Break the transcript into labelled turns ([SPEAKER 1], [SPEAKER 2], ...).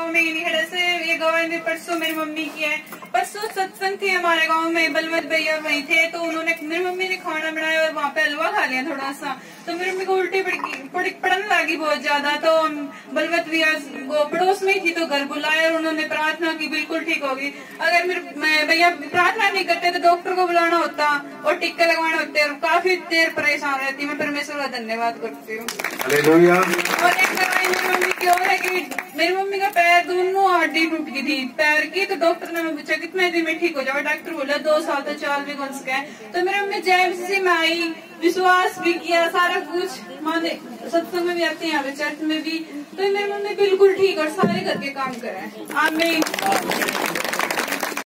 [SPEAKER 1] में ही नहीं खड़े से ये गवाही परसों मेरी मम्मी की है। परसों सत्संग थी हमारे गांव में, बलवंत भैया वहीं थे, तो उन्होंने मेरी मम्मी ने खाना बनाया और वहाँ पे हलवा खा लिया थोड़ा सा, तो मेरी मम्मी को उल्टी पड़ने लगी बहुत ज्यादा। तो बलवंत भैया वो पड़ोस में ही थी तो घर बुलाया और उन्होंने प्रार्थना की, बिल्कुल ठीक होगी। अगर मेरे भैया प्रार्थना नहीं करते तो डॉक्टर को बुलाना होता और टिक्के लगवाने होते और काफी देर परेशान रहती। मैं परमेश्वर का धन्यवाद करती हूँ। और एक मेरी मम्मी की और है कि मेरी मम्मी का पैर दोनों हड्डी टूट गई थी पैर की, तो डॉक्टर ने पूछा कितने दिन में ठीक हो जाओ, डॉक्टर बोला 2 साल तो 4 भी बन सके। तो मेरी मम्मी जय में आई, विश्वास भी किया, सारा कुछ माने, सत्संग में भी आते हैं, यहाँ चर्च में भी, तो मेरी मम्मी बिल्कुल ठीक और सारे घर के काम करे। आमीन।